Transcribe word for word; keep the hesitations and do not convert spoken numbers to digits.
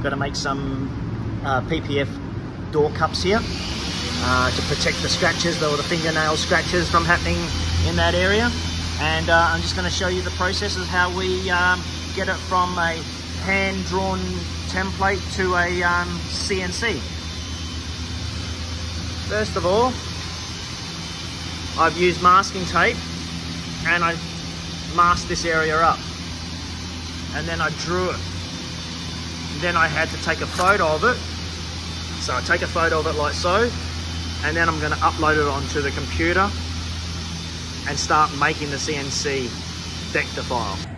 got to make some uh, P P F door cups here uh, to protect the scratches, or the fingernail scratches from happening in that area. And uh, I'm just going to show you the process of how we um, get it from a hand-drawn template to a um, C N C. First of all, I've used masking tape and I masked this area up, and then I drew it. Then I had to take a photo of it. So I take a photo of it like so, and then I'm going to upload it onto the computer and start making the C N C vector file.